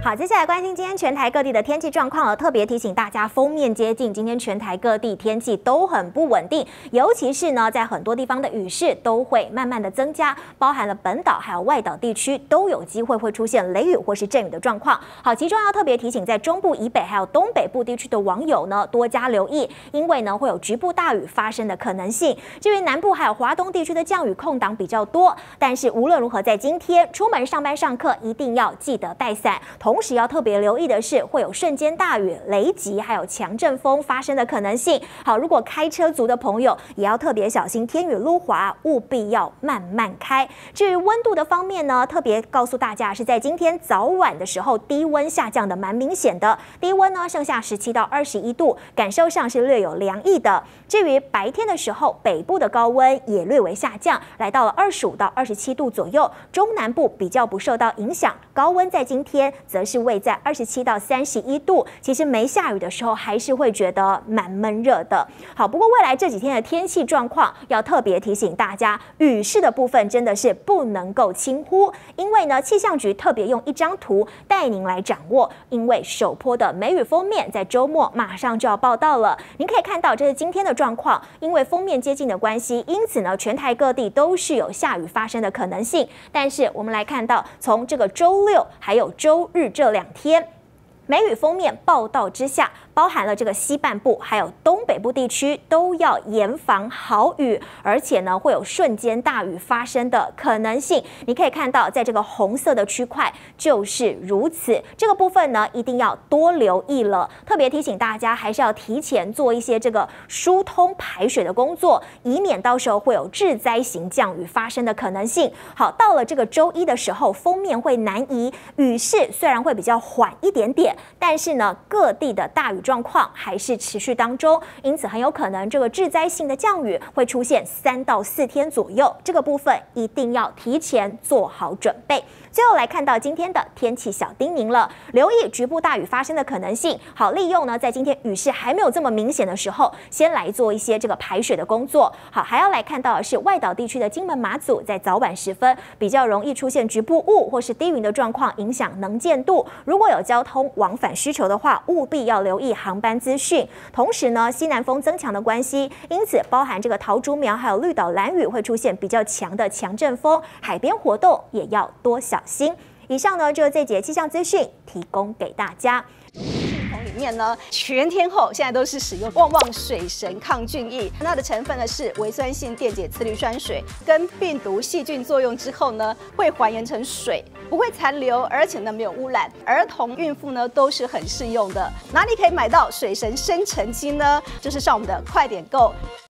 好，接下来关心今天全台各地的天气状况了。特别提醒大家，锋面接近，今天全台各地天气都很不稳定，尤其是呢，在很多地方的雨势都会慢慢的增加，包含了本岛还有外岛地区都有机会会出现雷雨或是阵雨的状况。好，其中要特别提醒，在中部以北还有东北部地区的网友呢，多加留意，因为呢会有局部大雨发生的可能性。至于南部还有华东地区的降雨空档比较多，但是无论如何，在今天出门上班上课一定要记得带伞。同时要特别留意的是，会有瞬间大雨、雷击，还有强阵风发生的可能性。好，如果开车族的朋友也要特别小心天雨路滑，务必要慢慢开。至于温度的方面呢，特别告诉大家是在今天早晚的时候，低温下降的蛮明显的，低温呢剩下17到21度，感受上是略有凉意的。至于白天的时候，北部的高温也略微下降，来到了25到27度左右，中南部比较不受到影响，高温在今天则是位在27到31度，其实没下雨的时候还是会觉得蛮闷热的。好，不过未来这几天的天气状况要特别提醒大家，雨势的部分真的是不能够轻忽，因为呢气象局特别用一张图带您来掌握，因为首波的梅雨锋面在周末马上就要报到了。您可以看到这是今天的状况，因为锋面接近的关系，因此呢全台各地都是有下雨发生的可能性。但是我们来看到，从这个周六还有周日这2天，梅雨锋面报道之下，包含了这个西半部还有东北部地区都要严防豪雨，而且呢会有瞬间大雨发生的可能性。你可以看到，在这个红色的区块就是如此，这个部分呢一定要多留意了。特别提醒大家，还是要提前做一些这个疏通排水的工作，以免到时候会有致灾型降雨发生的可能性。好，到了这个周一的时候，锋面会南移，雨势虽然会比较缓一点点，但是呢各地的大雨状况还是持续当中，因此很有可能这个致灾性的降雨会出现3到4天左右，这个部分一定要提前做好准备。最后来看到今天的天气小叮咛了，留意局部大雨发生的可能性。好，利用呢在今天雨势还没有这么明显的时候，先来做一些这个排水的工作。好，还要来看到的是外岛地区的金门、马祖，在早晚时分比较容易出现局部雾或是低云的状况，影响能见度。如果有交通往返需求的话，务必要留意航班资讯。同时呢，西南风增强的关系，因此包含这个桃竹苗还有绿岛兰屿会出现比较强的强阵风，海边活动也要多小心。以上呢就是这节气象资讯提供给大家。 里面呢，全天候现在都是使用旺旺水神抗菌液，它的成分呢是微酸性电解次氯酸水，跟病毒细菌作用之后呢，会还原成水，不会残留，而且呢没有污染，儿童、孕妇呢都是很适用的。哪里可以买到水神生成机呢？就是上我们的快点购。